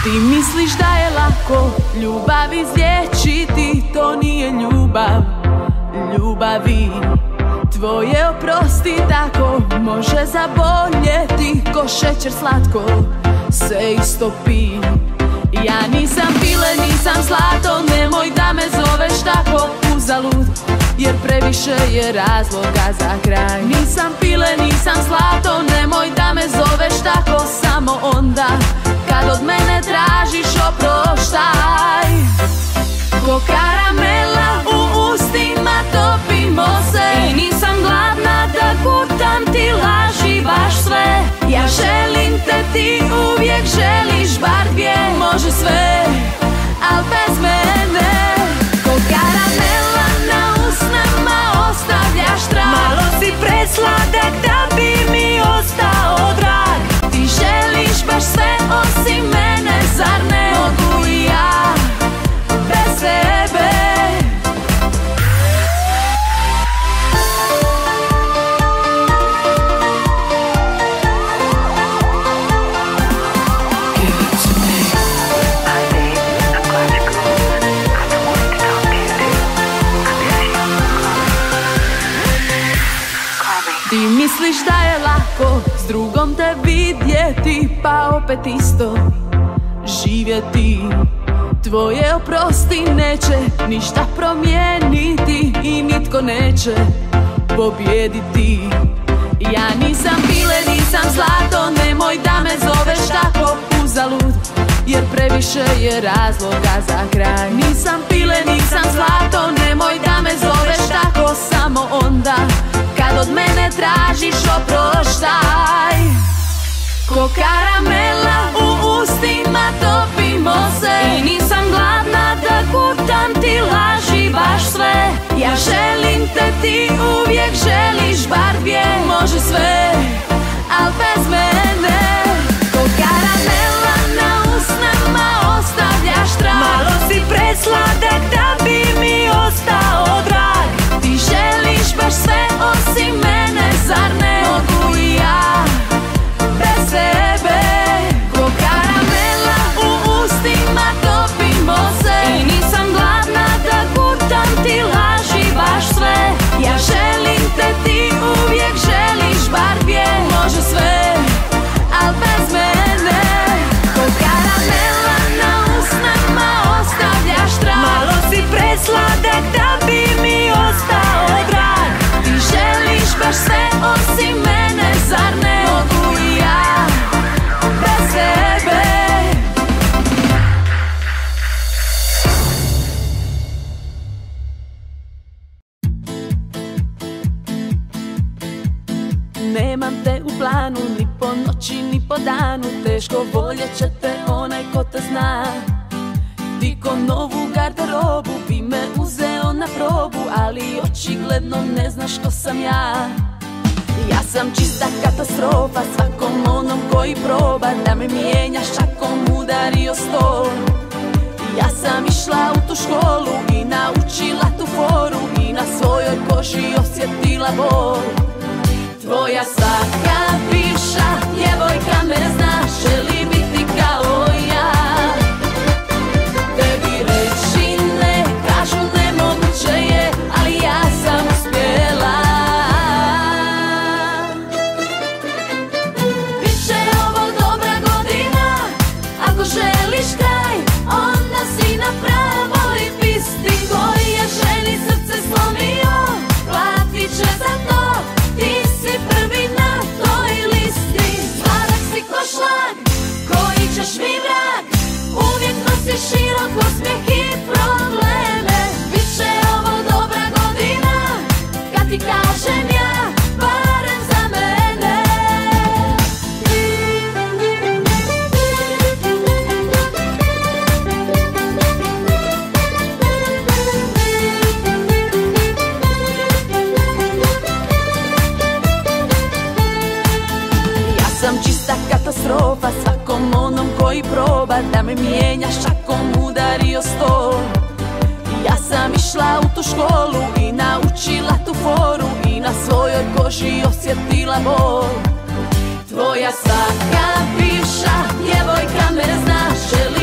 Ti misliš da je lako ljubav izliječiti, to nije ljubav, ljubavi tvoje oprosti tako može zaboljeti ko šećer slatko se istopi. Ja nisam pile, nisam zlato, nemoj da me zoveš tako uzalud, jer previše je razloga za kraj. Nisam pile, nisam zlato, nemoj da me zoveš tako samo onda kad od mene tražiš oproštaj. Ko karamela u ustima topimo se i nisam gladna da gutam ti laži baš sve. Ja želim te, ti uvijek želiš bar dvije. Može sve, al bez mene. Ko karamela na usnama ostavljaš trag. Malo si presladak da bi mi ostao drag. Ti želiš baš sve osim mene, zar ne mogu i ja bez tebe? Ti misliš da je lako s drugom te vidjeti, pa opet isto živjeti. Tvoje oprosti neće ništa promijeniti i nitko neće pobijediti. Ja nisam pile, nisam zlato, nemoj da me zoveš tako uzalud, jer previše je razloga za kraj. Nisam pile, nisam zlato, nemoj da me zoveš tako samo onda kad od mene tražiš oproštaj. Ko karamela u ustima topimo se i nisam gladna da gutam ti laži baš sve. Ja želim te, ti uvijek želiš bar dvije. Može sve, al bez mene. Ko karamela na usnama ostavljaš trag. Malo si presladak da bi mi ostao drag. Ti želiš baš sve osim mene, zar ne mogu i ja bez tebe? Ko karamela u ustima topimo se i nisam gladna da gutam ti laži baš sve. Ja želim te, ti uvijek želiš bar dvije. Može sve, al bez mene. Ko karamela na usnama ostavljaš trag. Malo si presladak da bi mi ostao drag. Ti želiš baš sve osim mene, zar ne mogu i ja bez tebe? Nemam te u planu, ni po noći, ni po danu. Teško voljet će te onaj ko te zna. Ti ko novu garderobu bi me uzeo na probu, ali očigledno ne znaš ko sam ja. Ja sam čista katastrofa svakom onom koji proba da me mijenjaš, čakom udario stol. Ja sam išla u tu školu i naučila tu foru i na svojoj koži osjetila bol. Tvoja svaka bivša djevojka me zna, želi biti kao ja. Tebi reći ne, kažu nemoguće je, ali ja sam uspjela. Biće ovo dobra godina, ako želiš kraj, onda si na pravoj pisti. Koji je ženi srce slomio, platit će za to. Ti si prvi na toj listi. Sladak si ko šlag, koji ćeš mi vrag. Uvijek nosiš širok osmijeh i probleme. Biće ovo dobra godina, kad ti kažem ja, barem za mene. Ja sam čista katastrofa svakom onom koji proba da me mijenjaš, čakom udario stol. Ja sam išla u tu školu i naučila tu foru i na svojoj koži osjetila bol. Tvoja svaka bivša djevojka me zna, želi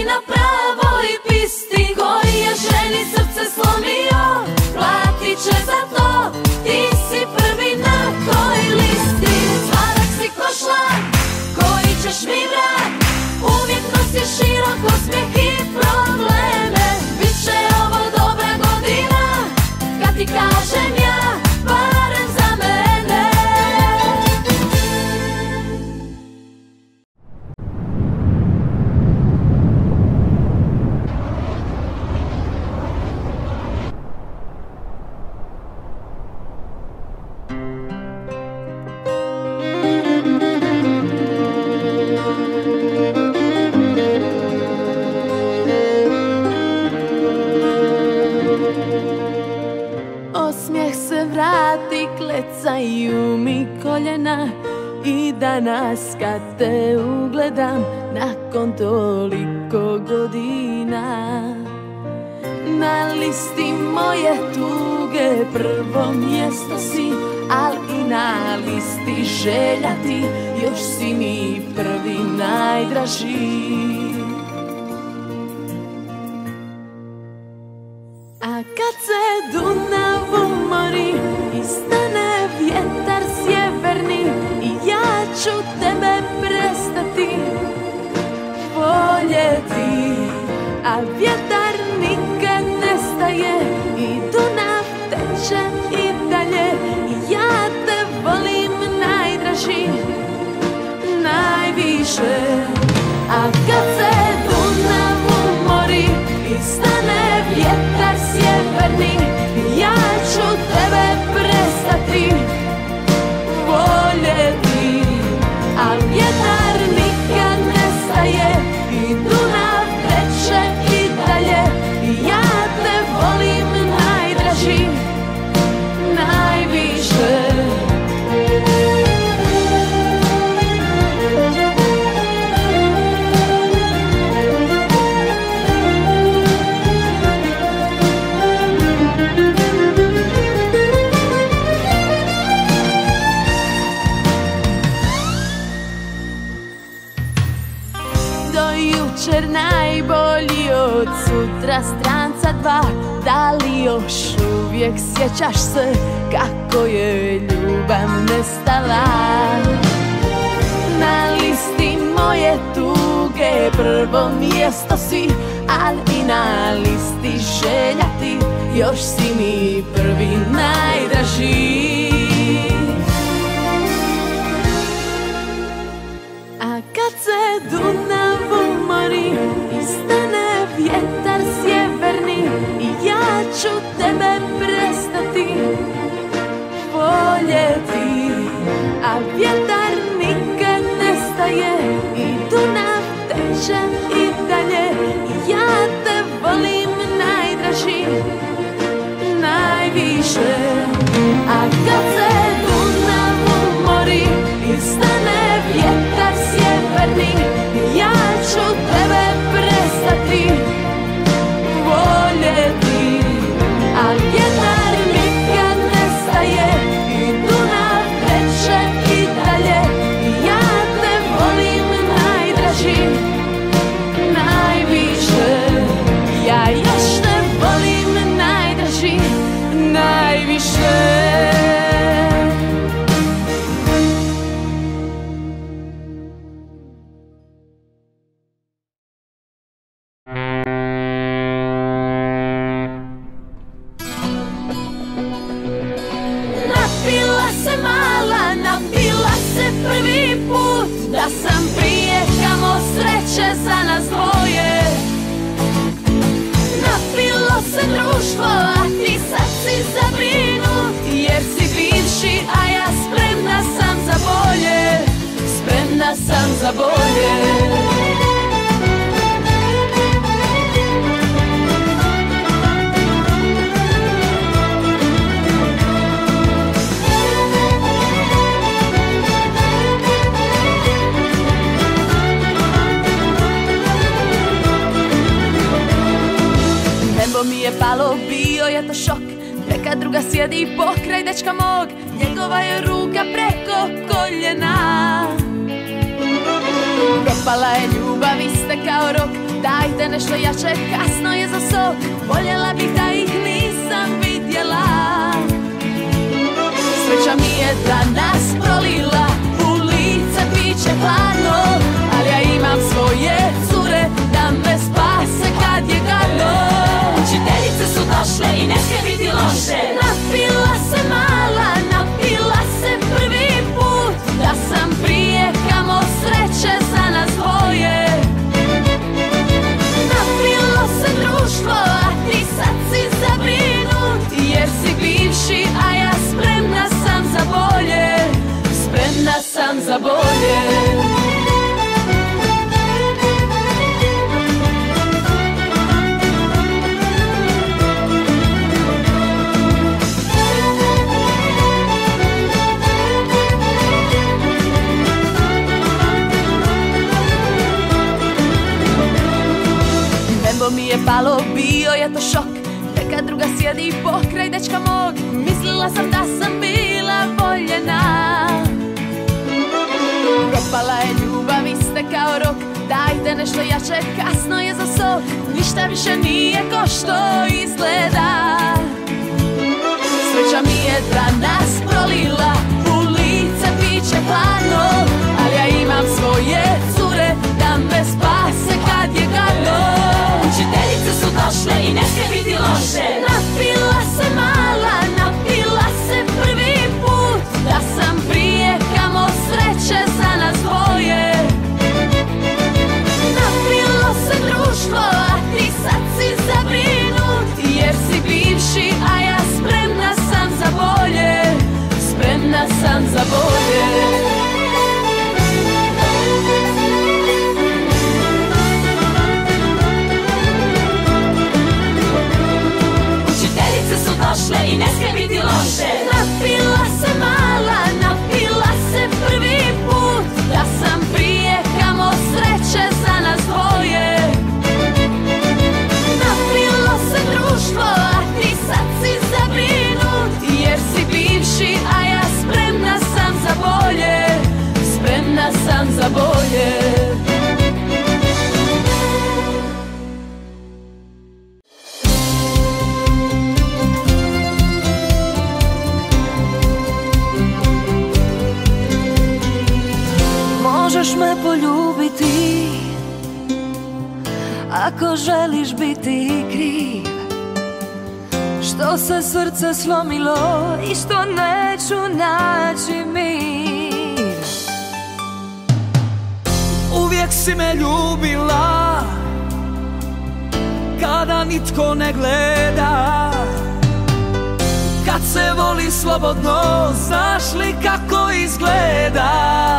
si na pravoj pisti. Koji je ženi srce slomio, platit će za to. Ti si prvi na toj listi. Sladak si ko šlag, koji ćeš mi vrat. Uvijek nosiš širok osmijeh i probleme. Biće ovo dobra godina, kad ti kažem ja, barem za mene. Osmijeh se vrati, klecaju mi koljena. I danas kad te ugledam, nakon toliko godina, na listi moje tuge prvo mjesto si, al i na listi želja ti još si mi prvi najdraži. A kad se Dunav umori i stane vjetar sjeverni, i ja ću tebe prestati voljeti. A vjetar nikad nestaje i Dunav teče i dalje, i ja te volim najdraži, najviše. A kad se Dunav umori i stane vjetar sjeverni, ja ću tebe prestati voljeti. A vjetar nikad nestaje i Dunav teče i dalje, i ja te volim najdraži, najviše. Jučer najbolji, od sutra stranca dva. Da li još uvijek sjećaš se kako je ljubav nestala? Na listi moje tuge prvo mjesto si, al i na listi želja ti još si mi prvi najdraži. A kad se Dunav umori i stane vjetar sjeverni, i ja ću tebe prestati voljeti. A vjetar nikad nestaje i Dunav teče i dalje, i ja te volim najdraži, najviše. A kad se Dunav umori i stane vjetar sjeverni, ja ću tebe prestati voljeti. A vjetar nikad nestaje i Dunav teče i dalje, i ja te volim najdraži, najviše. Ja još te volim najdraži, najviše. Napila se mala, napila se prvi put, da sam prije kamo sreće za nas dvoje. Napilo se društvo, a ti sad si zabrinut, jer si bivši, a ja spremna sam za bolje, spremna sam za bolje. Nebo mi je palo, bio je to šok. Neka druga sjedi pokraj dečka mog, njegova je ruka preko koljena. Propala je ljubav iste kao rok, dajte nešto jače, kasno je za so. Voljela bih da ih nisam vidjela. Sreća mi je danas prolila u lice piće hladno, ali ja imam svoje cure da me spase kad je gadno. Učiteljice su došle i ne smije biti loše. Napila se mala, napila se prvi put, da sam prije kamo sreće za nas dvoje. Napilo se društvo, a ti sad si zabrinut, jer si bivši, a ja spremna sam za bolje. Spremna sam za bolje. Mi je palo, bio je to šok. Neka druga sjedi pokraj dečka mog. Mislila sam da sam bila voljena. Propala je ljubav iste kao rok. Dajte nešto jače, kasno je za so. Ništa više nije ko što izgleda. Sreća mi je danas prolila u lice piće hladno, ali ja imam svoje cure da me spase kad je gadno. Učiteljice su došle i ne smije biti loše. Napila se mala, napila se prvi put, da sam prije kamo sreće za nas dvoje. Napilo se društvo, a ti sad si zabrinut, jer si bivši, a ja spremna sam za bolje. Spremna sam za bolje. Došle i ne smije biti loše. Napila se mala, napila se prvi put, da sam prije kamo sreće za nas dvoje. Napilo se društvo, a ti sad si zabrinut, jer si bivši, a ja spremna sam za bolje. Spremna sam za bolje. Možeš me poljubiti ako želiš biti kriv, što se srce slomilo i što neću naći mir. Uvijek si me ljubila kada nitko ne gleda, kad se voli slobodno, znaš li kako izgleda?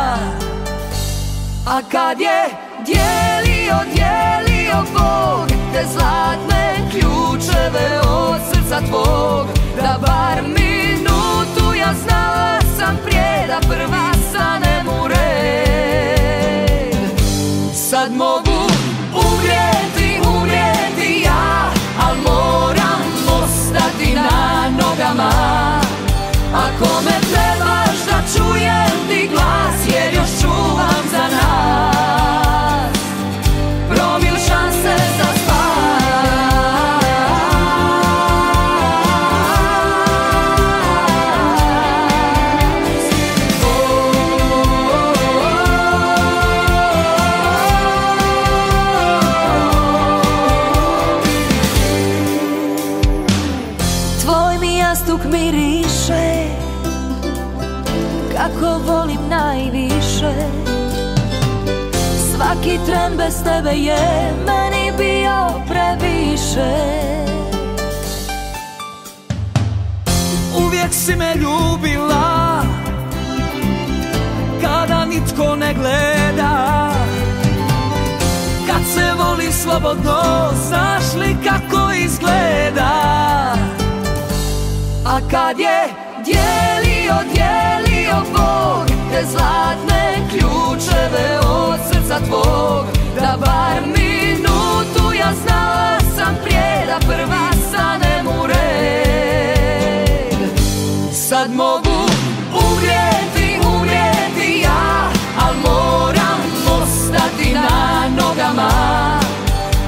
A kad je dijelio Bog te zlatne ključeve od srca tvog, da bar minutu ja znala sam prije da prva stanem u red. Sad mogu umrijeti ja, al moram ostati na nogama. Ako me trebaš da čujem ti glas, jer još čuvam za nas promil šanse za spas. Tvoj mi jastuk miriše kako volim najviše. Svaki tren bez tebe je meni bio previše. Uvijek si me ljubila kada nitko ne gleda, kad se voli slobodno, znaš li kako izgleda? A kad je dijelio Bog te zlatne ključeve od srca tvog, da bar minutu ja znala sam prije da prva stanem u red. Sad mogu umrijeti ja, al moram ostati na nogama.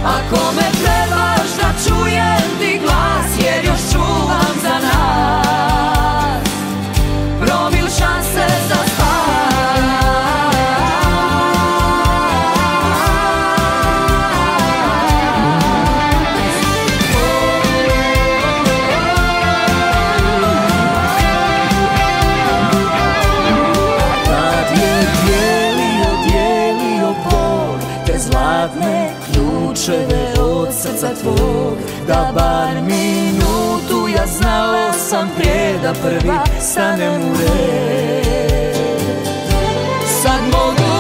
tvog, da bar minutu ja znala sam prije da prvi stanem u red. Sad mogu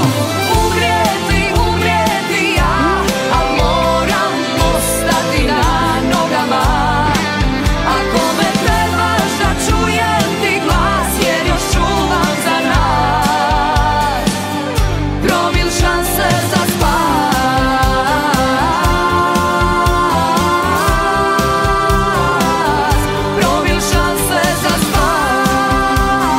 umrijeti ja, al moram ostati na nogama. Ako me trebaš da čujem ti glas, jer još čuvam za nas promil šanse za spas. Promil šanse za spas.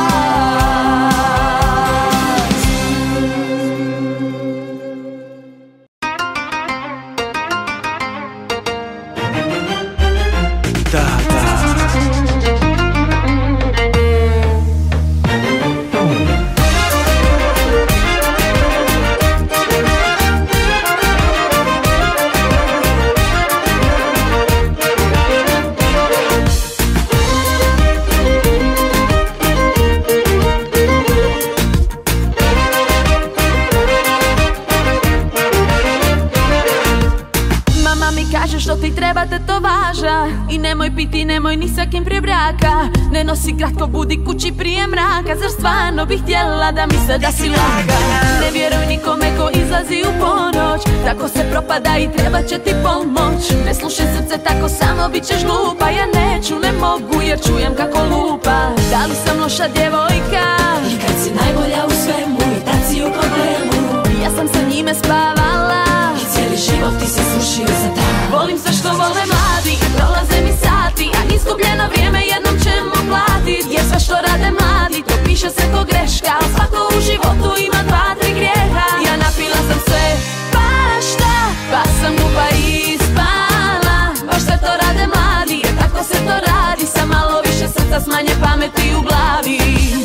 Što ti treba tetovaža i nemoj piti, nemoj ni sa kim prije braka. Ne nosi kratko, budi kući prije mraka. Zar stvarno bih htjela da misle da si laga? Ne vjeruj nikome ko izlazi u ponoć, tako se propada i treba će ti pomoć. Ne slušaj srce, tako samo bit ćeš glupa. Ja neću, ne mogu jer čujem kako lupa. Da li sam loša djevojka? I kad si najbolja u svemu i tad si u problemu. Ja sam sa njime spavala i cijeli život ti se srušio za dan. Volim sve što vole mladi, prolaze mi sati, a izgubljeno vrijeme jednom ćemo platit. Jer sve što rade mladi, to piše se ko greška, a svako u životu ima 2-3 grijeha. Ja napila sam se, pa šta, pa sam glupa i ispala. Baš sve to rade mladi, jer tako se to radi. Sa malo više srca, s manje pameti u glavi.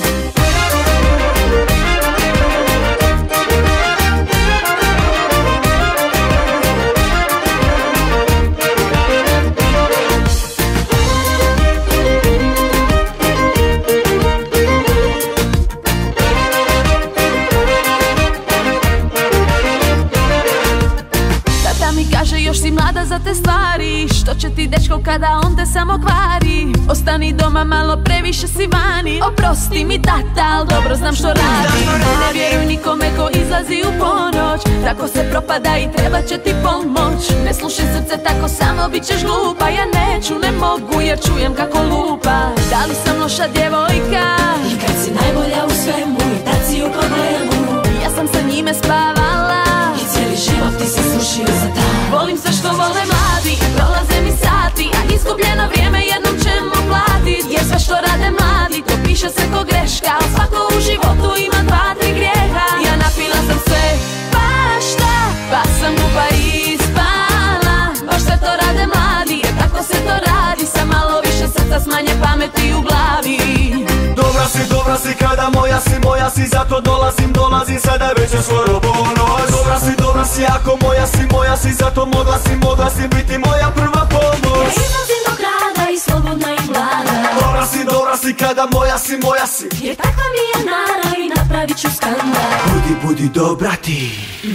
Još si mlada za te stvari, što će ti dečko kada on te samo kvari? Ostani doma, malo previše si vani. Oprosti mi tata, al dobro znam što radi. Ne vjeruj nikome ko izlazi u ponoć, tako se propada i treba će ti pomoć. Ne slušaj srce, tako samo bit ćeš glupa. Ja neću, ne mogu jer čujem kako lupa. Da li sam loša djevojka? I kad si najbolja u svemu i tad si u problemu. Ja sam sa njime spavala i cijeli život ti se srušio za dan. Volim sve što vole mladi, prolaze mi sati, a izgubljeno vrijeme jednom ćemo platit. Jer sve što rade mladi, to piše se ko greška, a svako u životu ima 2-3 grijeha. Ja napila sam se, pa šta, pa sam glupa i ispala. Baš sve to rade mladi, jer tako se to radi. Sa malo više srca, s manje pameti u glavi. Dobra si kada moja si, zato dolazim sada već je skoro ponoć. Dobra si ako moja si, zato mogla si biti moja prva pomoć. Ja izlazim do grada i slobodna i mlada. Dobra si kada moja si, jer takva mi je nara i napravit ću skandal. Budi dobra ti.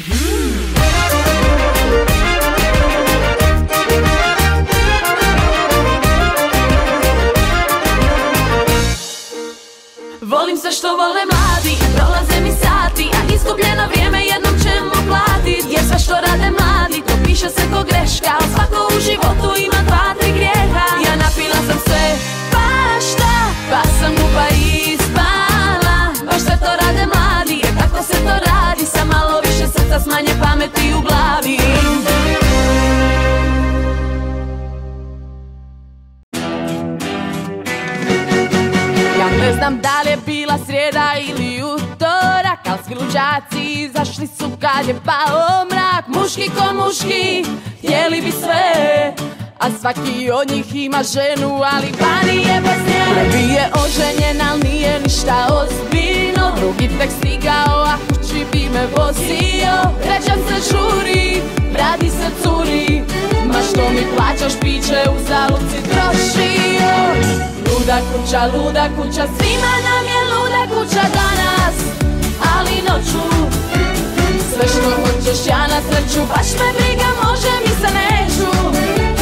Volim sve što vole mladi, prolaze mi sati, a izgubljeno vrijeme jednom ćemo platit. Jer sve što rade mladi, to piše se ko greška, a svako u životu ima 2-3 grijeha. Ja napila sam se, pa šta, pa sam glupa i ispala. Baš sve to rade mladi, jer tako se to radi. Sa malo više srca, s manje pameti u glavi. Ne znam da li je bila srijeda ili utorak, al svi luđaci izašli su kad je pao mrak. Muški ko muški, htjeli bi sve, a svaki od njih ima ženu, ali vani je bez nje. Prvi je oženjen, al nije ništa ozbiljno. Drugi tek stigao, a kući bi me vozio. Trećem se žuri, radi se curi. Ma što mi plaćaš piće, uzalud si trošio. Luda kuća, svima nam je luda kuća danas, ali noću sve što hoćeš ja na sreću, baš me briga, može mi se neću.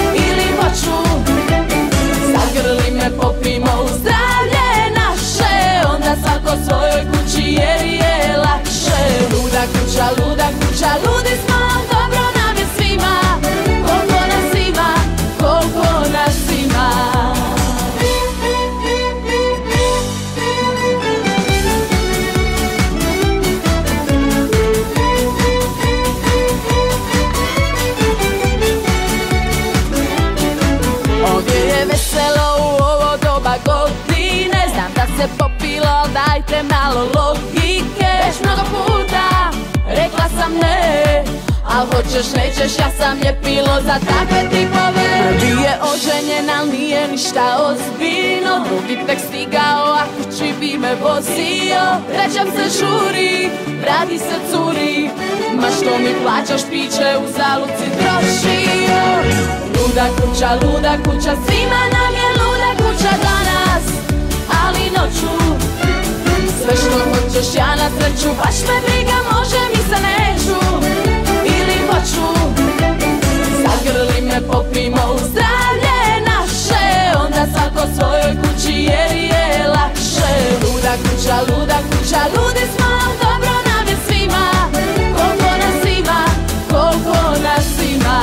luda kuća, ludi smo, dobro nam je svima. Koliko nas ima, koliko nas ima. Ovdje je veselo u ovo doba godine. Znam da se popilo, dajte malo logike. Već mnogo puta rekla sam ne, al hoćeš nećeš, ja sam ljepilo za takve tipove. Prvi je oženjen, al nije ništa ozbiljno. Drugi tek stigao, a kući bi me vozio. Trećem se žuri, vrati se curi. Ma što mi plaćaš piće, u zaluci trošio. Luda kuća, svima nam je luda kuća danas, ali noću sve što hoćeš ja na sreću. Baš me briga, može mi se neću ili hoću. Zagrli me, popimo u zdravlje naše, onda svako svojoj kući jer je lakše. Luda kuća, ludi smo, dobro nam je svima. Koliko nas ima, koliko nas ima.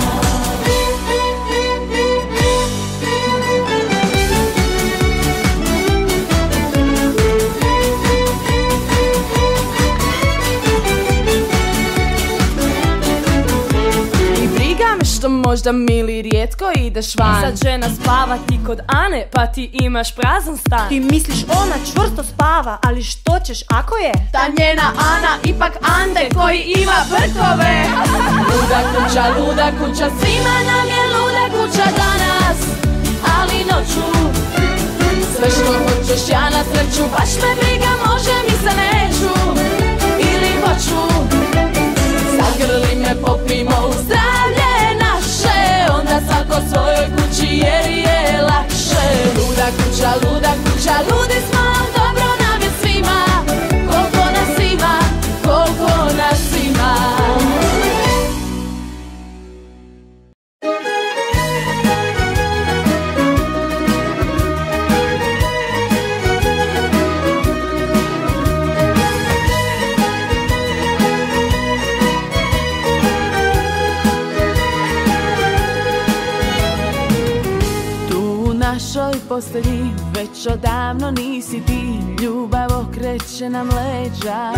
Što možda mili rijetko ideš van. Sad žena spavati kod Ane, pa ti imaš prazan stan. Ti misliš ona čvrsto spava, ali što ćeš ako je? Ta njena Ana ipak Ande koji ima brkove. Luda kuća, svima nam je luda kuća danas, ali noću sve što hoćeš ja na sreću. Baš me briga, može mi se neću ili hoću. Zagrli me, popimo u zdravlje naše, onda svako svojoj kući jer je lakše. Luda kuća, ludi smo, dobro nam je svima. Koliko nas ima, koliko nas ima. našoj postelji već odavno nisi ti. Ljubav okreće nam leđa,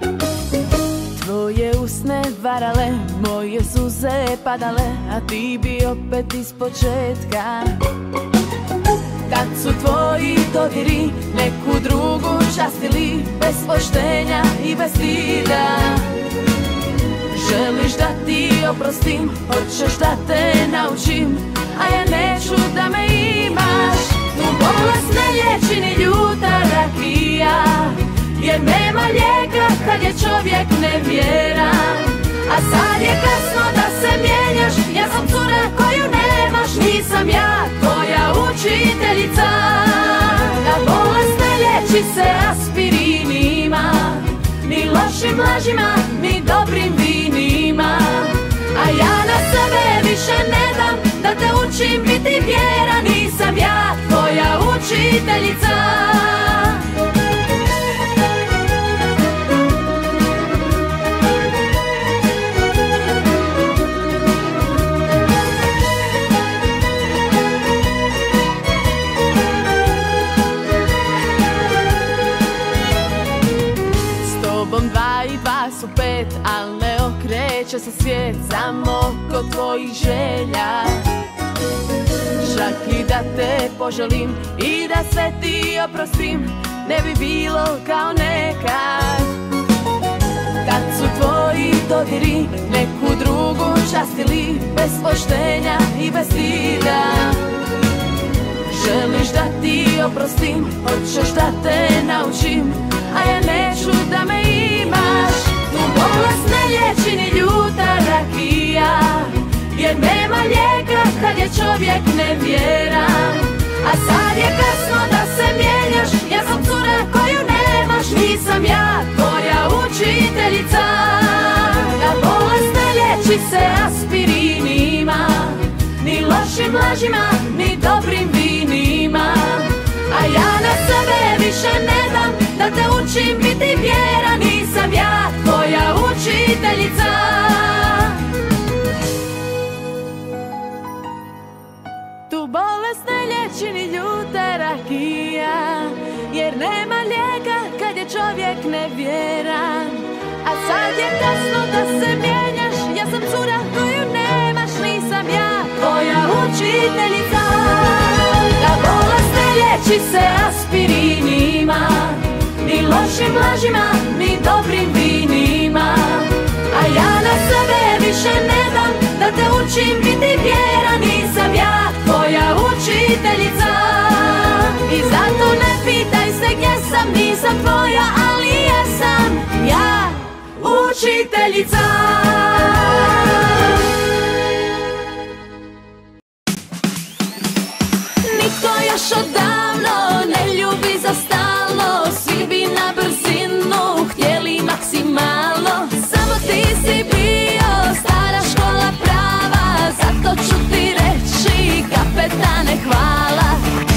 tvoje usne varale, moje suze padale, a ti bi opet ispočetka. Kad su tvoji dodiri neku drugu častili, bez poštenja i bez stida. Želiš da ti oprostim, hoćeš da te naučim, a ja neću da me imaš. Tu bolest ne liječi ni ljuta rakija, jer nema lijeka kad je čovjek nevjeran. A sad je kasno da se mijenjaš, ja sam cura koju nemaš, nisam ja tvoja učiteljica. Ta bolest ne liječi se aspirinima, ni lošim lažima, ni dobrim vinima. A ja na sebe više ne dam da te učim biti vjera, nisam ja tvoja učiteljica. S tobom 2 i 2 su 5, al ne okreće se svijet samo oko tvojih želja. Čak i da te poželim i da sve ti oprostim, ne bi bilo kao nekad. Kad su tvoji dodiri neku drugu častili, bez poštenja i bez stida. Želiš da ti oprostim, hoćeš da te naučim, a ja neću da me imaš. Tu bolest ne liječi ni ljuta rakija, jer nema lijeka kad je čovjek nevjeran. A sad je kasno da se mijenjaš, ja sam cura koju nemaš, nisam ja tvoja učiteljica. Ta bolest ne liječi se aspirinima, ni lošim lažima, ni dobrim vinima. A ja na sebe više ne dam da te učim biti vjera, nisam ja tvoja nevjeran. A sad je kasno da se mijenjaš, ja sam cura koju nemaš, nisam ja tvoja učiteljica. Da bolest ne liječi se aspirinima, ni lošim lažima, ni dobrim vinima. A ja na sebe više ne dam da te učim biti vjeran, nisam ja tvoja učiteljica. I zato ne pitaj se gdje sam, nisam tvoja, ali jesam ja učiteljica. Nitko još odavno ne ljubi za stalno, svi bi na brzinu htjeli maksimalno. Samo ti si bio stara škola prava, zato ću ti reći kapetane hvala.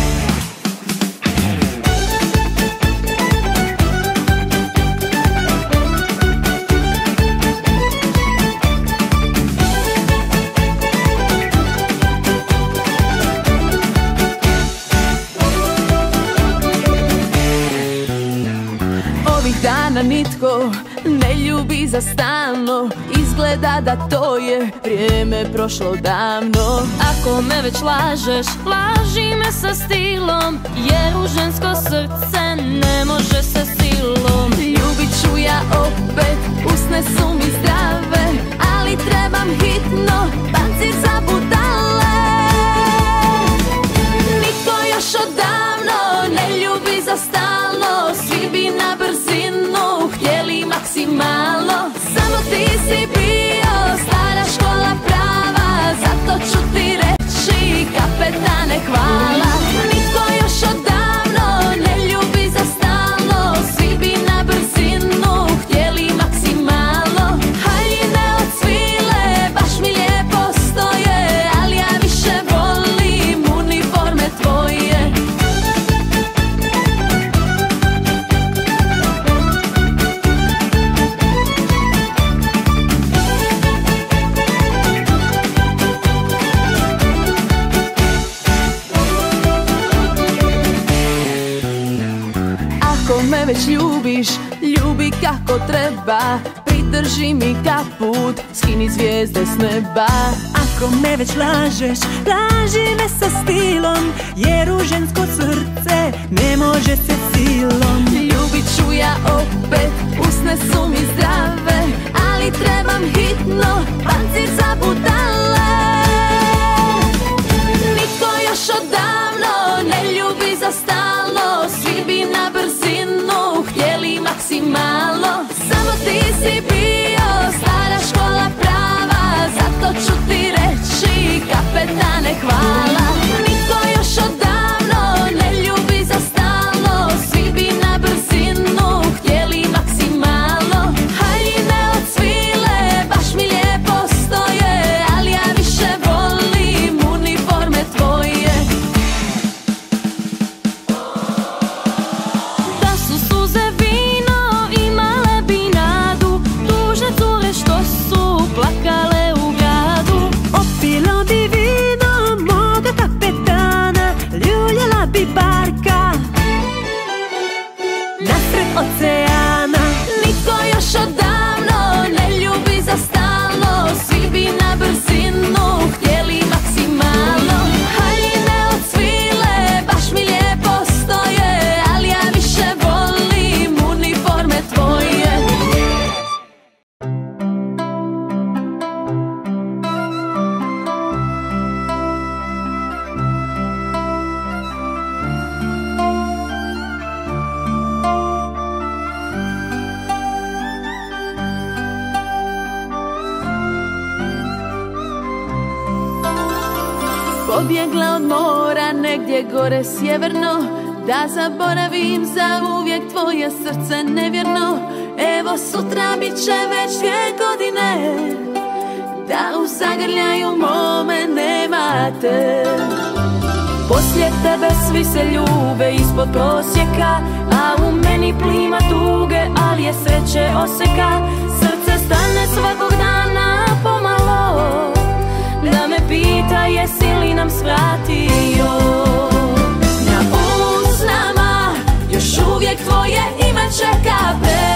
Dana nitko ne ljubi za stalno, izgleda da to je vrijeme prošlo davno. Ako me već lažeš, laži me sa stilom, jer u žensko srce ne može se silom. Ljubit ću ja opet, usne su mi zdrave, ali trebam hitno pancir za budale. Nitko još odavno ne ljubi za stalno, svi bi na brzinu htjeli maksimalno. Samo ti si bio stara škola prava, zato ću ti reći kapetane hvala. Nitko još odavno ne ljubi za stalno, svi bi na brzinu htjeli maksimalno. Haljine od svile baš mi lijepo stoje, ali ja više volim uniforme tvoje. Ako me već ljubiš, ljubi kako treba, pridrži mi kaput, skini zvijezde s neba. Ako me već lažeš, laži me sa stilom, jer u žensko srce ne može se silom. Ljubit ću ja opet, usne su mi zdrave, ali trebam hitno pancir za budale. Nitko još odavno ne ljubi za stalno, svi bi na brzinu htjeli maksimalno. Samo ti si bio stara škola prava, zato ću ti reći kapetane hvala. Nitko još odavno ne ljubi za stalno, svi bi na brzinu htjeli maksimalno. Haljine od svile baš mi lijepo stoje, ali ja više volim uniforme tvoje. Da su suze vino imale bi nadu, tužne cure što su plakale u gradu. Opilo bi vino moga kapetana, ljuljala bi barka nasred oceana. Nitko još odavno ne ljubi za stalno, svi bi na brzinu htjeli maksimalno. Haljine od svile baš mi lijepo stoje, ali ja više volim uniforme tvoje. Pobjegla od mora negdje gore sjeverno, da zaboravim za uvijek tvoje srce nevjerno. Evo sutra bit će već 2 godine, da u zagrljaju mome nemate. Poslije tebe svi se ljube ispod prosjeka, a u meni plima tuge, ali je sreće oseka. Srce stane svakog dana pomalo, da me pita jesi li nam svratio. Na usnama još uvijek tvoje ime čeka.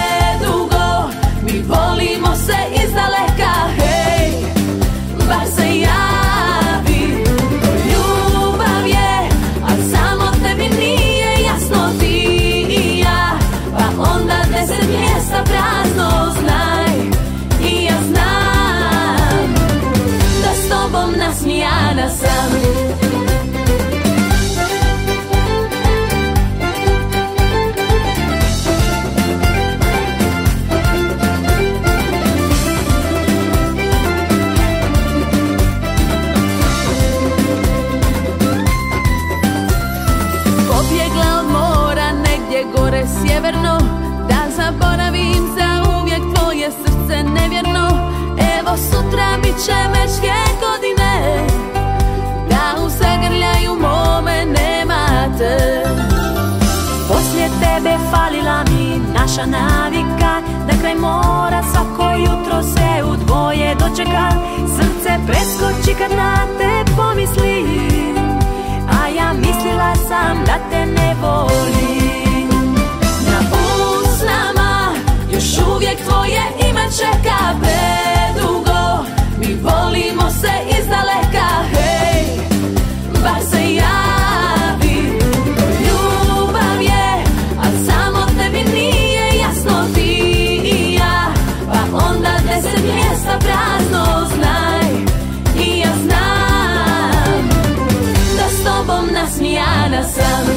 srce nevjerno. Evo sutra bit će već 2 godine da u zagrljaju mome nemate. Poslije tebe falila mi naša navika, da kraj mora svako jutro se u dvoje dočeka. Srce preskoči kad na te pomislim, a ja mislila sam da te ne volim. Na usnama još uvijek tvoje ime čeka predugo. Mi volimo se izdaleka, hej, bar se javi. Ljubav je, a samo tebi nije jasno, ti i ja. Pa onda 10 mjesta prazno, znaj, i ja znam da s tobom nasmijana sam.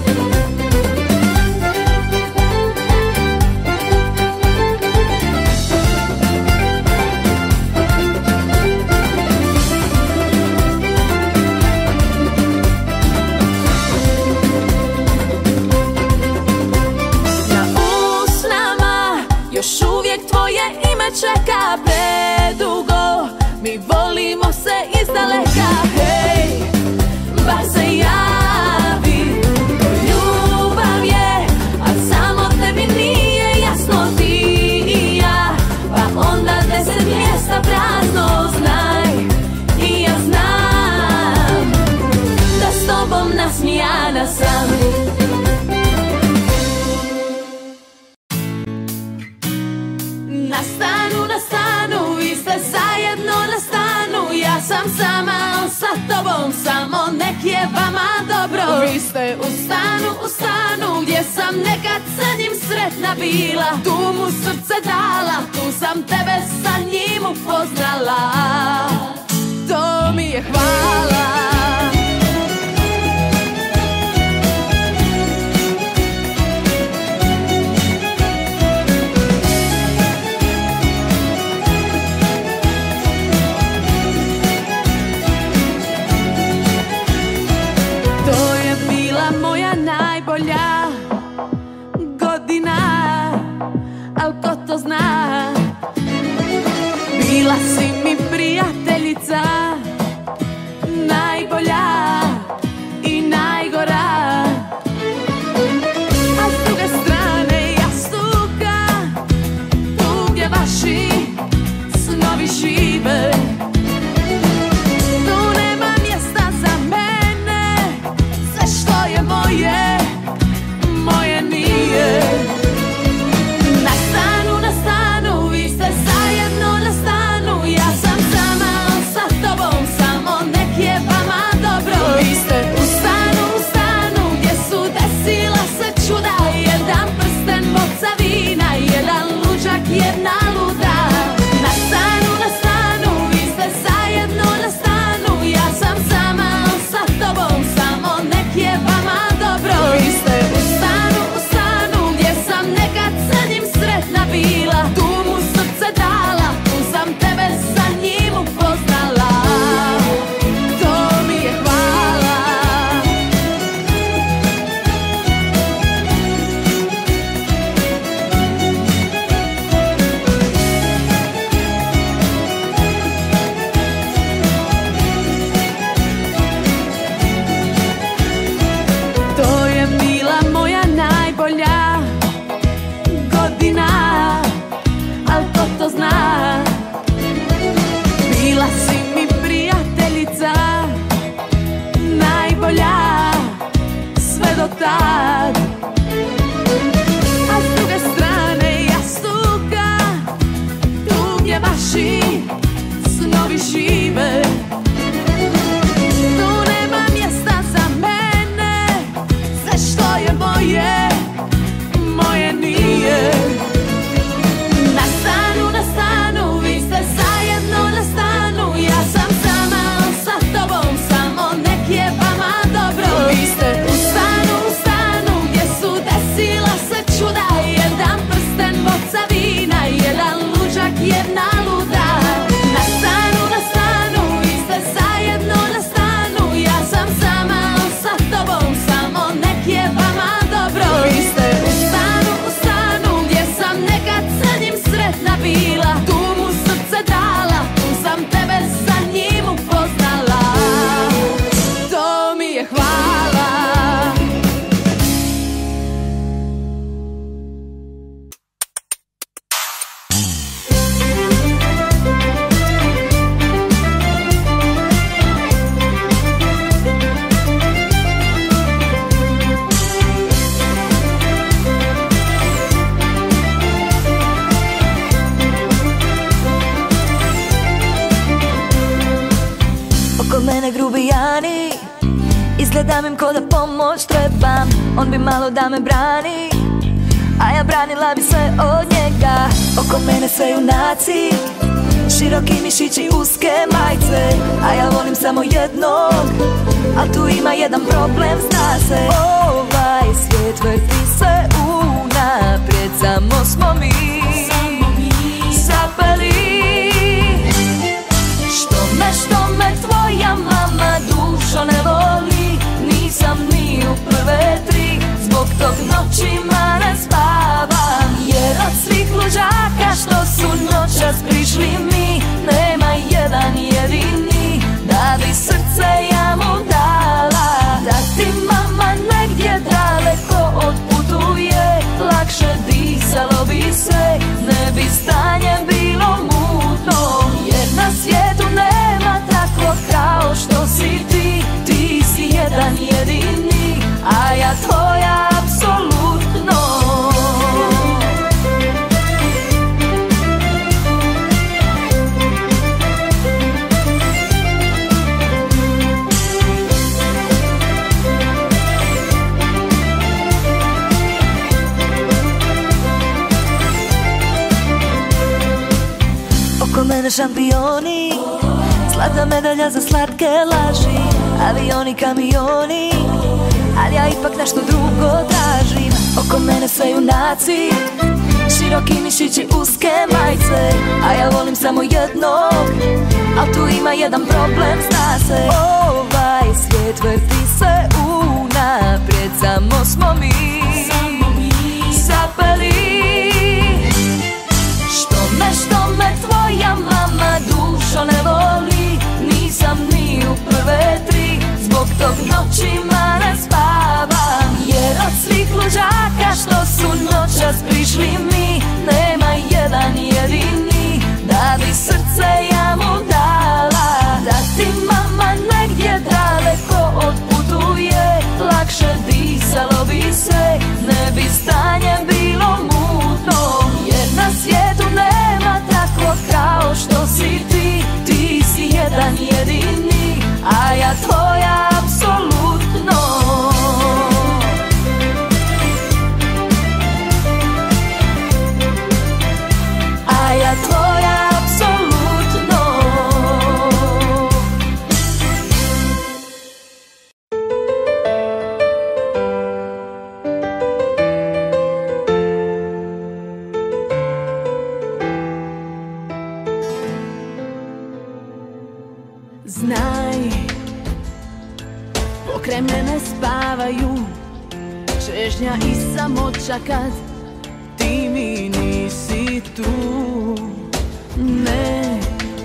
Čeka predugo, mi volimo se izdaleka, hej, bar se javi. Ljubav je, a samo tebi nije jasno, ti i ja. Pa onda 10 mjesta prazno, znaj, i ja znam da s tobom nasmijana sam. Na stanu, vi ste zajedno na stanu. Ja sam sama sa tobom, samo nek je vama dobro. Vi ste u stanu, gdje sam nekad sa njim sretna bila. Tu mu srce dala, tu sam tebe sa njim upoznala. To mi je hvala. Najbolja godina, al ko to zna. Bila si mi prijateljica, najbolja i najgora. A s druge strane jastuka, tu gdje vaši snovi žive, tu nema mjesta za mene. Sve što je moje, moje nije. Na stanu, vi ste zajedno na stanu. Ja sam sama sa tobom, samo nek je vama dobro. Vi ste u stanu, gdje su desila se čuda. Jedan prsten boca vina, jedan luđak, jedna luda. Na stanu, vi ste zajedno na stanu. Ja sam sama sa tobom, samo nek je vama dobro. Vi ste u stanu, gdje sam nekad sa njim sretna bila. Tu mu srce dala, tu sam tebe sa njim upoznala. To mi je hvala. dam im ko da pomoć trebam. On bi malo da me brani, a ja branila bi se od njega. Oko mene sve junaci, široki mišići, uske majice, a ja volim samo jednog, a tu ima jedan problem, zna se. Ovaj svijet vrti se unaprijed, samo smo mi zapeli. Što me tvoja mama dušo ne voli, nisam ni u prve tri, zbog tog noćima ne spavam. Jer od svih luđaka što su noćas prišli mi, nema jedan jedini da bi srce ja mu dala. Da ti mama negdje daleko odputuje, lakše disalo bi se, ne bi stanje bilo mutno. Jer na svijetu nema tako kao što si ti, ti si jedan jedini, a ja tvoja apsolutno. Oko mene šampioni, zlatna medalja za slatke laži, avioni, kamioni, ali ja ipak nešto drugo tražim. Oko mene sve junaci, široki mišići, uske majice, a ja volim samo jednog, a tu ima jedan problem, zna se. Ovaj svijet vrti se unaprijed, samo smo mi zapeli. Što me tvoja mama dušo ne voli, nisam ni u prve tri, zbog tog noćima ne spavam. Jer od svih luđaka što su noćas prišli mi, nema jedan jedini da bi srce ja mu dala. Da ti mama negdje daleko odputuje, lakše disalo bi se, ne bi stanje bilo mutno. Jer na svijetu nema tako kao što si ti, ti si jedan jedini, a ja tvoja apsolutno. A ja tvoja apsolutno. Znaj, pokraj mene spavaju čežnja i samoća kad ti mi nisi tu. Ne,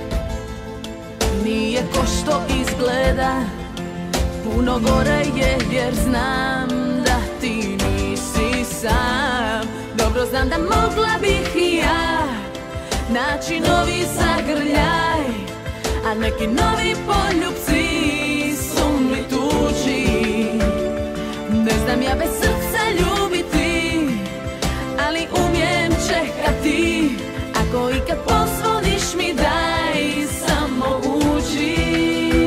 nije ko što izgleda, puno gore je jer znam da ti nisi sam. Dobro znam da mogla bih i ja naći novi zagrljaj, a neki novi poljupci su mi tuđi. Ne znam ja bez srca ljubiti, ali umijem čekati. Ako ikad pozvoniš mi daj, samo uđi.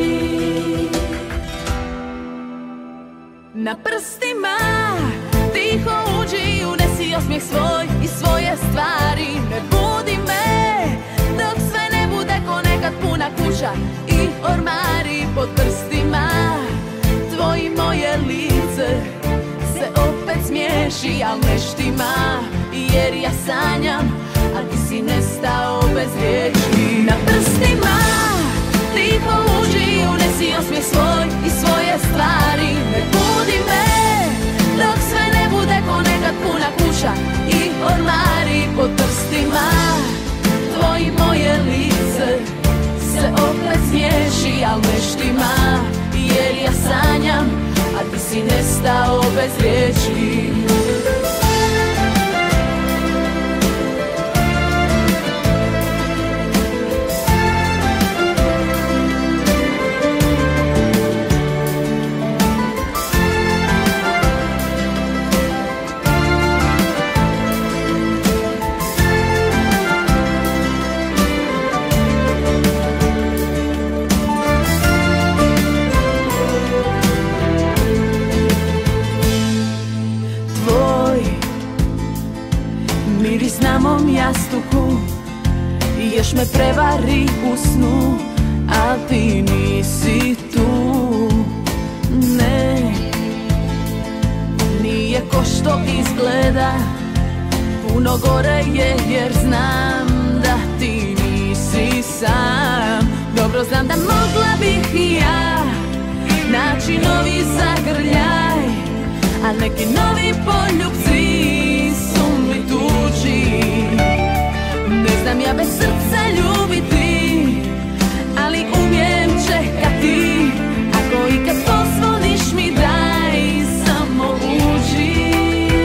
Na prstima tiho uđi, unesi osmijeh svoj i svoje stvari. Ne budi me dok sve ne bude ko nekad puna kuća i ormari pod prstima. Tvoje moje lice se opet smiješi, al ne štima, jer ja sanjam, a ti si nestao bez riječi. Na prstima tiho uđi, unesi osmijeh svoj i svoje stvari. Ne budi me dok sve ne bude ko nekad puna kuća i ormari pod prstima. Tvoje moje lice se opet smiješi, al ne štima, jer ja sanjam, a ti si nestao bez riječi. mom jastuku i još me prevari u snu, a ti nisi tu. Ne, nije ko što izgleda, puno gore je jer znam da ti nisi sam. Dobro znam da mogla bih i ja naći novi zagrljaj, a neki novi poljubci su mi tuđi. Ne znam ja bez srca ljubiti, ali umijem čekati. Ako ikad pozvoniš mi daj, samo uđi.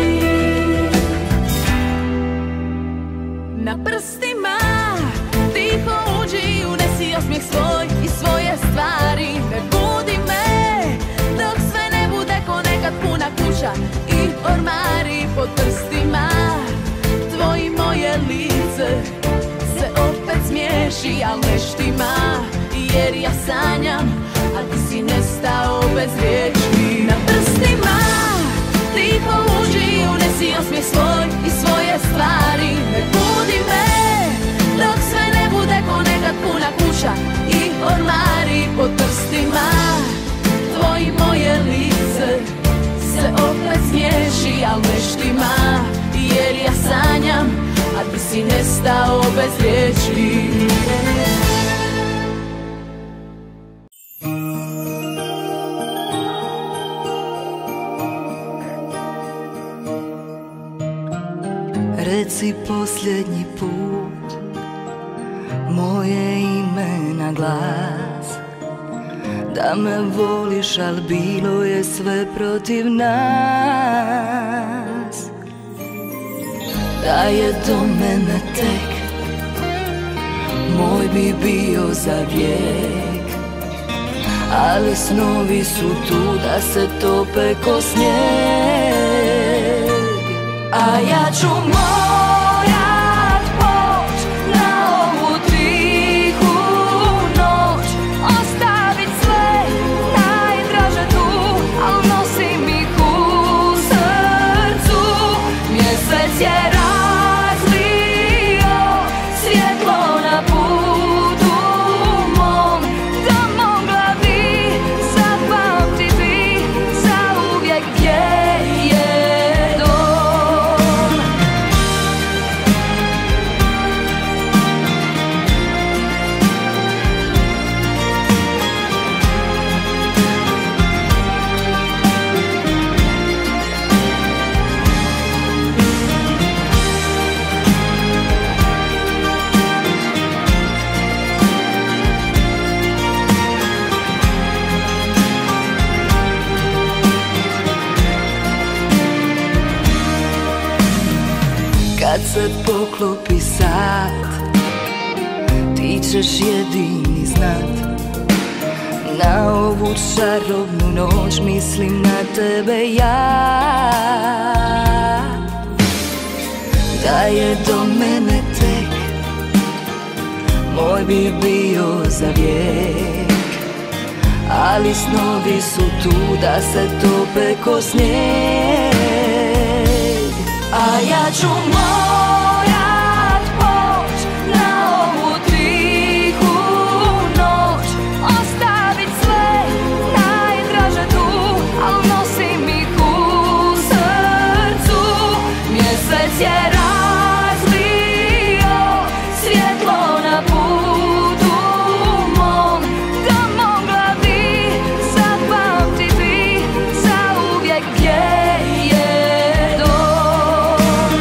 Na prstima tiho uđi, unesi osmijeh svoj i svoje stvari. Ne budi me dok sve ne bude ko nekad puna kuća i ormari. Pod prstima tvoji moje lice se opet smiješi, al ne štima, jer ja sanjam, a ti si nestao bez riječi. Na prstima tiho uđi, unesi osmijeh svoj i svoje stvari. Ne budi me dok sve ne bude ko nekad puna kuća i ormari. Pod prstima tvoji moje lice se opet smiješi, al ne štima, jer ja sanjam, a ti si nestao bez riječi. Reci posljednji put moje ime na glas, da me voliš, al bilo je sve protiv nas. Da je do mene tek, moj bi bio za vijek, ali snovi su tu da se tope ko snijeg. A ja ću morat poć na ovu tihu noć, ostavit sve najdraže tu, al nosim ih u srcu. Mjesec je razlio svjetlo na putu mom, da mogla bi zapamtiti zauvijek gdje je dom. Kad se poklopi sat, ti ćeš jedini znat. Na ovu čarobnu noć mislim na tebe ja. Da je do mene tek, moj bi bio za vijek, ali snovi su tu da se tope ko snijeg. A ja ću morat poć na ovu tihu noć, ostavit sve najdraže tu, al nosim ih u srcu. Mjesec je razlio svjetlo na putu mom, da mogla bi zapamtiti zauvijek gdje je dom.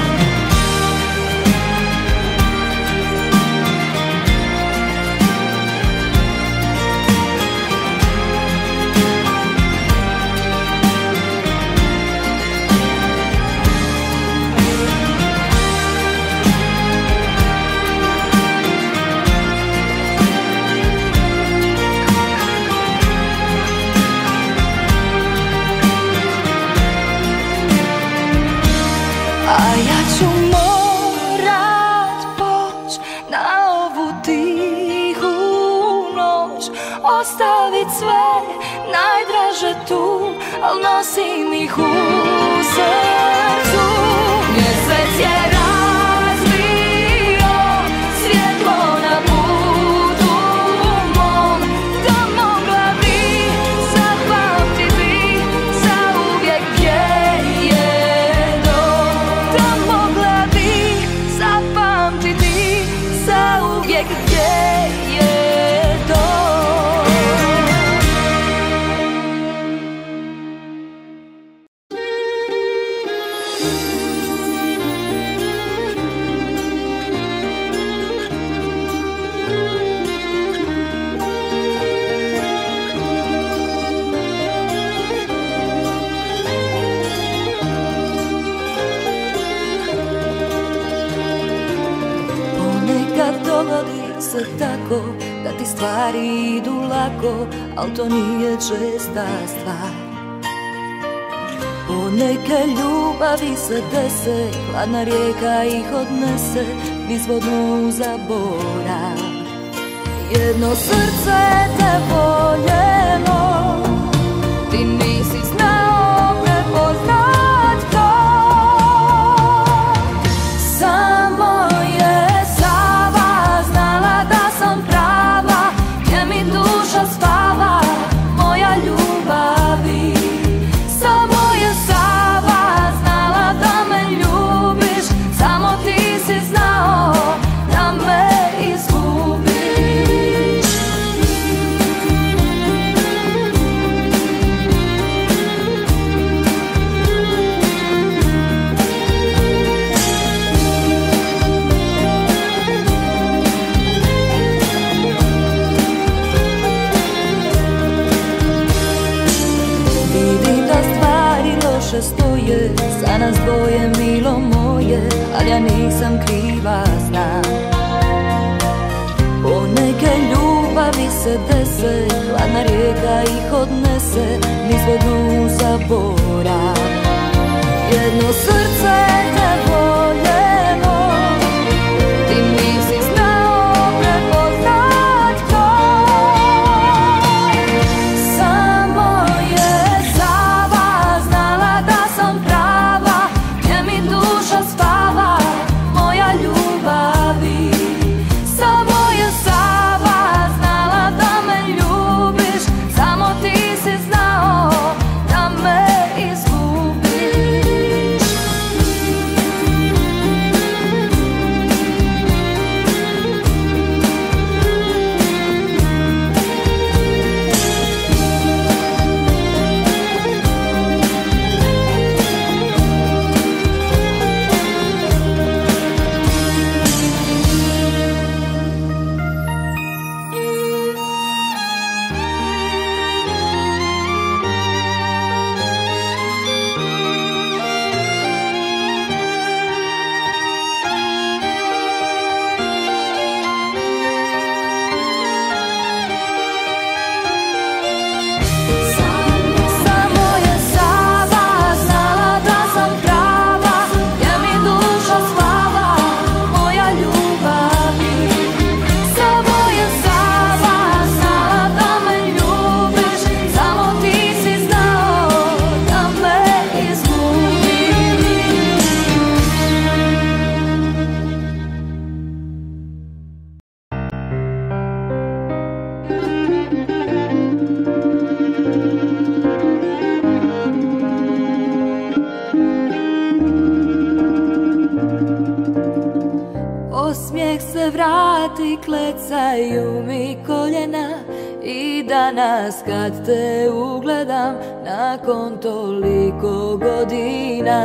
A ja ću morat poć na ovu tihu noć, ostavit sve najdraže tu, al nosim ih u srcu. Mjesec je razlio se tako da ti stvari idu lako, al to nije česta stvar. Poneke ljubavi se dese, hladna rijeka ih odnese nizvodno u zaborav. Jedno srce te voljelo, ti nisi znao prepoznat to. Samo je Sava znala da sam prava, gdje mi duša spava, moja ljubavi. Samo je Sava znala da me ljubiš, samo ti si znao da me izgubiš. Stoje za nas dvoje, milo moje, ali ja nisam kriva, znam. Poneke ljubavi se dese, hladna rijeka ih odnese nizvodno u zaborav. Jedno srce te voljelo, ti nisi znao prepoznat to. Samo je Sava znala da sam prava, gdje mi duša spava, moja ljubavi. Samo je Sava znala da me ljubiš, samo ti si znao da me izgubiš. Osmijeh se vrati, klecaju mi koljena i danas kad te ugledam nakon toliko godina.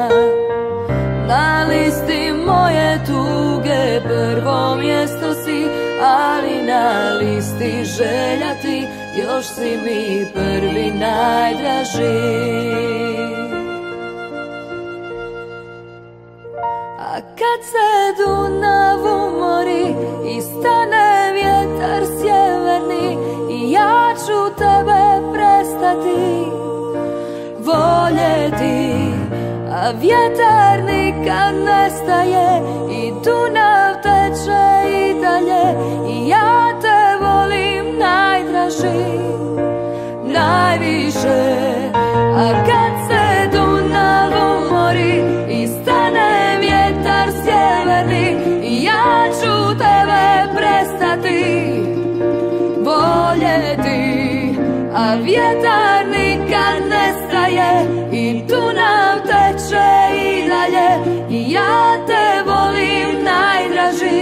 Na listi moje tuge prvo mjesto si, ali na listi želja ti još si mi prvi najdraži. A kad se Dunav umori i stane vjetar sjeverni, i ja ću tebe prestati voljeti, a vjetar nikad nestaje i Dunav teče i dalje, i ja te volim najdraži, najviše. A kad se Dunav umori i stane vjetar sjeverni, i ja ću tebe prestati voljeti, a vjetar nikad nestaje i Dunav teče i dalje, i ja te volim najdraži,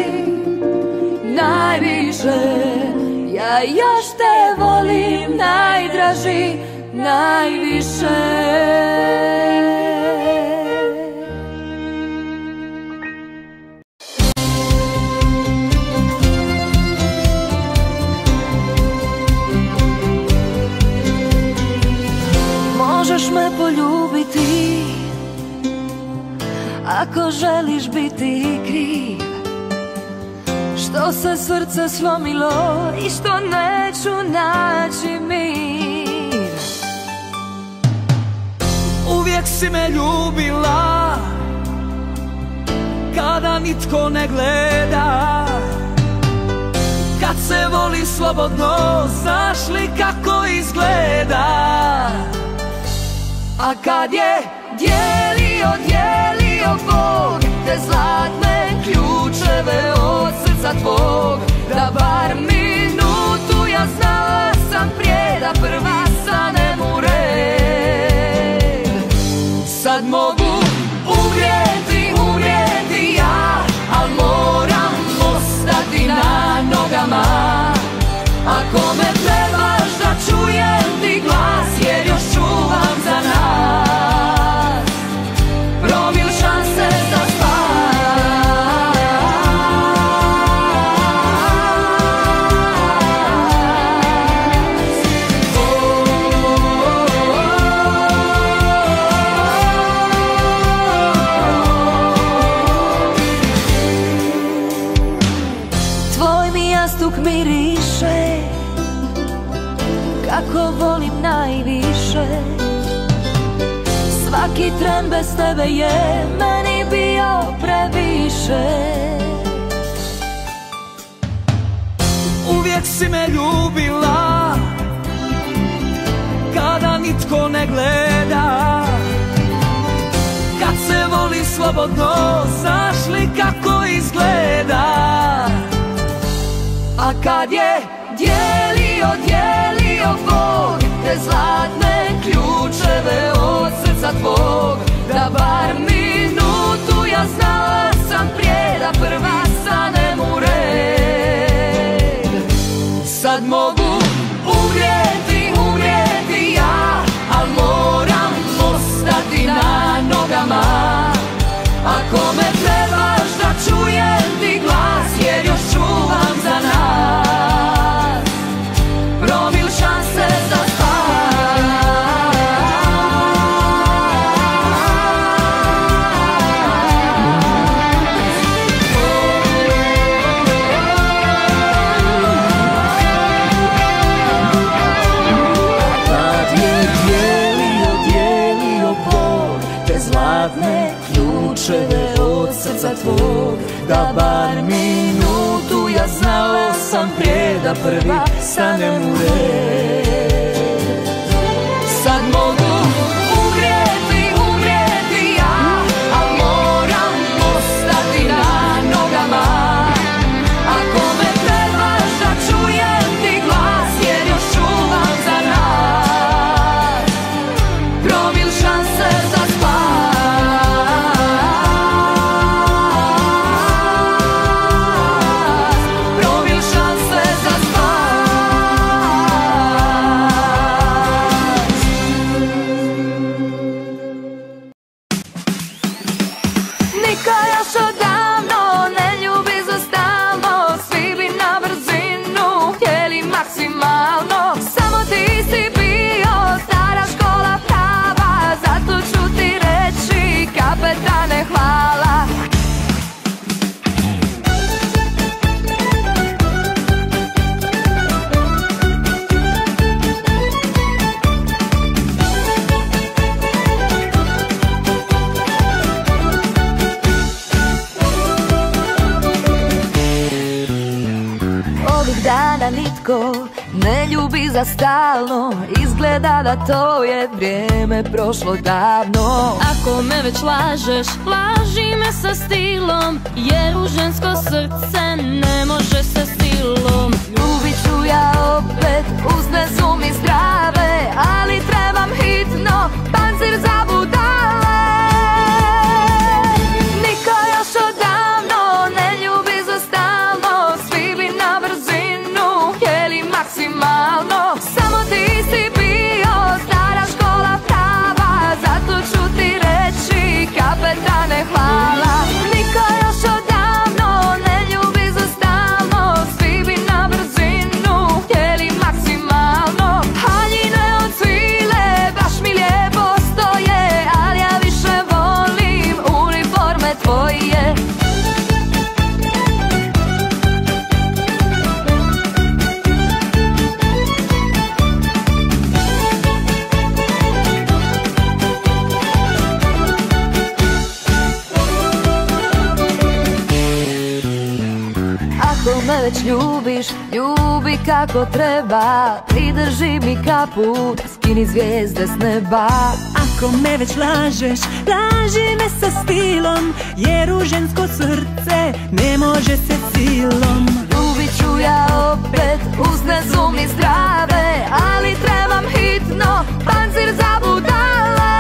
najviše. Ja još te volim najdraži, najviše. Možeš me poljubiti ako želiš biti kriv, što što se srce slomilo i što neću naći mir. Uvijek si me ljubila kada nitko ne gleda, kad se voli slobodno, znaš li kako izgleda? A kad je dijelio Bog te zlatne ključeve od srca tvog, da bar minutu ja znala sam prije da prva stanem u red. Sad mogu umrijeti ja, al moram ostati na nogama. Ako me trebaš da čujem ti glas, jer još čuvam za nas promil šanse za spas. Tvoj mi jastuk miriše kako volim najviše. Svaki tren bez tebe je meni bio previše. Uvijek si me ljubila kada nitko ne gleda, kad se voli slobodno, znaš li kako izgleda? A kad je dijelio Bog te zlatne ključeve od srca tvog, da bar minutu ja znala sam prije da prva stanem u red. Sad mogu umrijeti ja, al moram ostati na nogama. Ako me trebaš da čujem ti glas, jer još čuvam za nas promil šanse za spas. Kad je dijelio Bog te zlatne ključeve od srca tvog, da bar minutu ja znao sam prije da prvi stanem u red. Sad mogu umrijeti ja, al moram ostati na nogama. Ako me trebaš da čujem ti glas, jer još čuvam za nas promil šanse za spas. Promil šanse za spas. Nika još odavno ne ljubi za stalno, svi bi na brzinu htjeli maksimalno. Samo ti si bio stara škola prava, zato ću ti reći kapetane hvala. Ovih dana nitko ne ljubi za stalno, izgleda da to je vrijeme prošlo davno. Ako me već lažeš, laži me sa stilom, jer u žensko srce ne može se silom. Ljubit ću ja opet, usne su mi zdrave, ali trebam hitno pancir za budale. Niko još odavno ne ljubi za stalno, svi bi na brzinu htjeli maksimalno. Samo ti si bio stara škola prava, zato ću ti reći kapetane hvala. Niko još odavno ne ljubi za stalno, Ako me već ljubiš, ljubi kako treba. Pridrži mi kaput, skini zvijezde s neba. Ako me već lažeš, laži me sa stilom, jer u žensko srce ne može se silom. Ljubit ću ja opet uz nezumni zdrave, ali trebam hitno pancir za budale.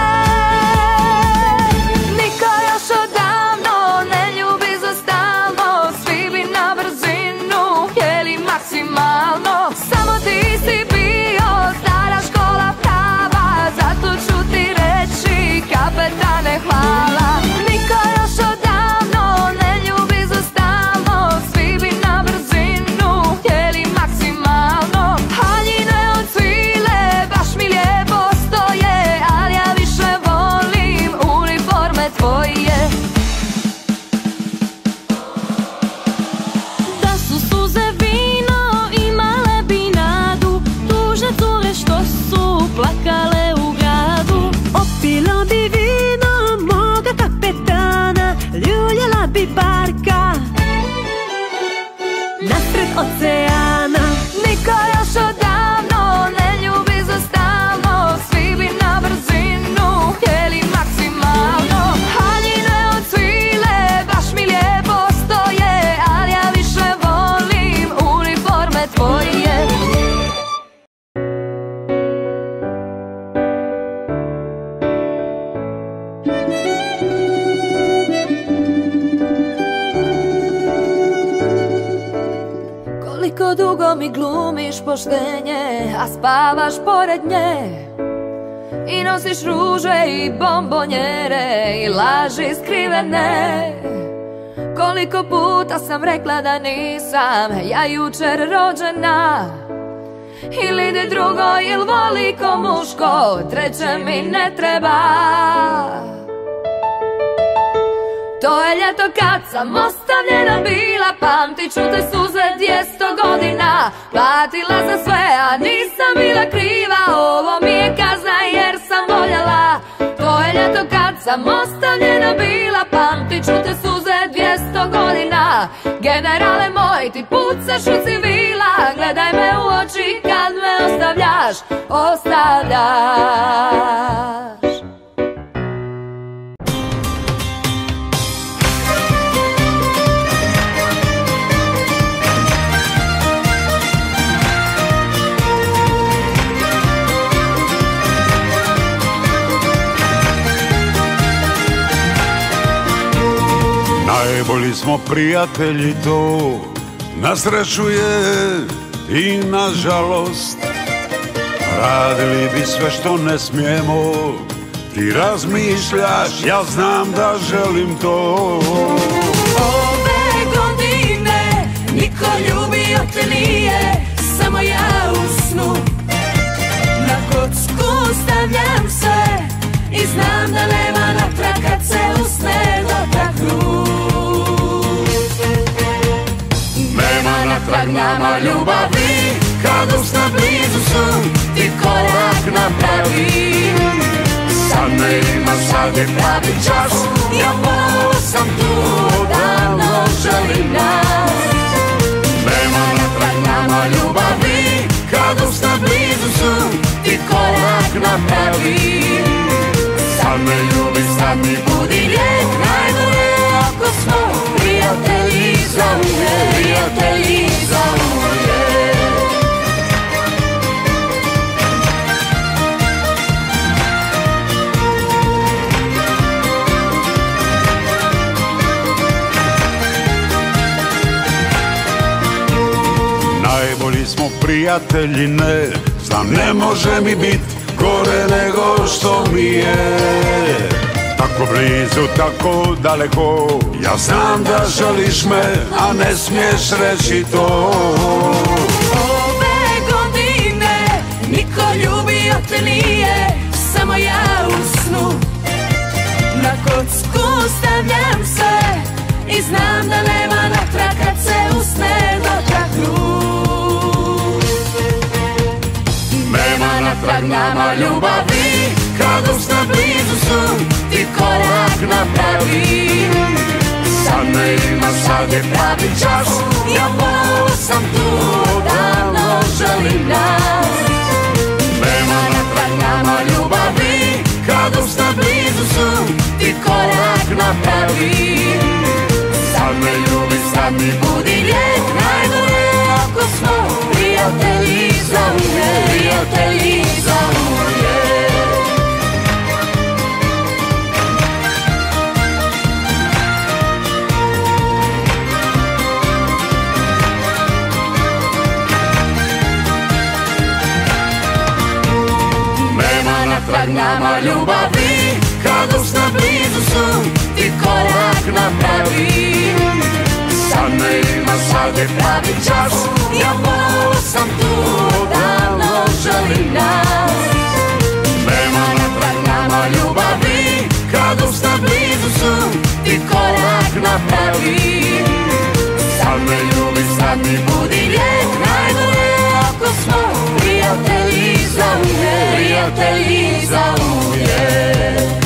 Niko još odavno ne ljubi za stalno, svi bi na brzinu htjeli maksimalno. Samo ti si bio stara škola prava, zato ću ti reći kapetane hvala. Niko još odavno ne ljubi za stalno, svi bi na brzinu htjeli maksimalno. Haljine od svile baš mi lijepo stoje, ali ja više volim uniforme tvoje. Da su suze vino imale bi nadu, tužne cure što su plakale u gradu. Opilo bi vino moga kapetana, ljuljala bi barka nasred oceana. Niko još odavno ne ljubi za stalno, svi bi na brzinu htjeli maksimalno. Haljine od svile baš mi lijepo stoje, ali ja više volim uniforme tvoje. Koliko dugo mi glumiš poštenje, a spavaš pored nje, i nosiš ruže i bombonjere i laži skrivene. Koliko puta sam rekla da nisam ja jučer rođena, ili ide drugo il voli ko muško, treće mi ne treba. To je ljeto kad sam ostavljena bila, pamtit ću te suze 200 godina. Platila za sve, a nisam bila kriva, ovo mi je kazna jer sam voljela. To je ljeto kad sam ostavljena bila, pamtit ću te suze 200 godina. Generale moj, ti pucaš u civila, gledaj me u oči kad me ostavljaš, ostavljaš. Najbolji smo prijatelji, to na sreću je i na žalost. Radili bi sve što ne smijemo, ti razmišljaš, ja znam da želim to. Ove godine niko ljubio te nije, samo ja u snu. Na kocku stavljam se i znam da nema natrag kad se usne dotaknu. Nema natrag nama ljubavi, kad usna blizu su, ti korak napravi. Sad me ima, sad je pravi čas, ja ponovo sam tu, odavno želim nas. Nema natrag nama ljubavi, kad usna blizu su, ti korak napravi. Sad me ljubi, sad mi budi lijek, najbolje ako smo prijatelji za uvijek, prijatelji za uvijek. Najbolji smo prijatelji, ne znam, ne može mi bit gore nego što mi je. Tako blizu, tako daleko, ja znam da želiš me, a ne smiješ reći to. Ove godine niko ljubio te nije, samo ja u snu. Na kocku stavljam se i znam da nema natrag kad se usne dotaknu. Nema natrag nama ljubavi, kad usna blizu su, ti korak napravi. sad me ima, sad je pravi čas. Ja ponovo sam tu, odavno želim nas. Nema natrag nama ljubavi, kad usta blizu su, ti korak napravi. Sad me ljubi, sad mi budi lijek, najgore ako smo prijatelji za uvijek, prijatelji za uvijek. Natrag nama ljubavi, kad usta blizu su, ti korak napravi. Sad me ima, sad je pravi čas, ja ponovo sam tu, odavno želim nas. Nema natrag nama ljubavi, kad usta blizu su, ti korak napravi. Sad me ljubi, sad mi budi lijek, najgore ako smo prijatelji za uvijek, prijatelji za uvijek.